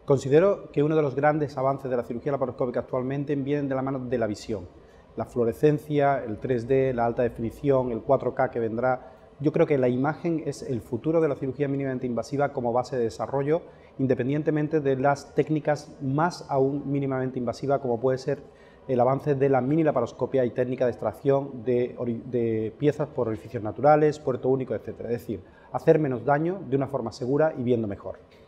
Considero que uno de los grandes avances de la cirugía laparoscópica actualmente vienen de la mano de la visión. La fluorescencia, el 3D, la alta definición, el 4K que vendrá. Yo creo que la imagen es el futuro de la cirugía mínimamente invasiva como base de desarrollo, independientemente de las técnicas más aún mínimamente invasivas, como puede ser el avance de la mini laparoscopia y técnica de extracción de piezas por orificios naturales, puerto único, etc. Es decir, hacer menos daño de una forma segura y viendo mejor.